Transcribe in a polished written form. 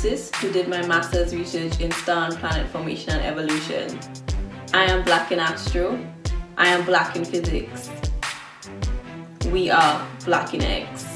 astrophysicist who did my master's research in star and planet formation and evolution. I am Black in Astro. I am Black in Physics. We are BlackInX.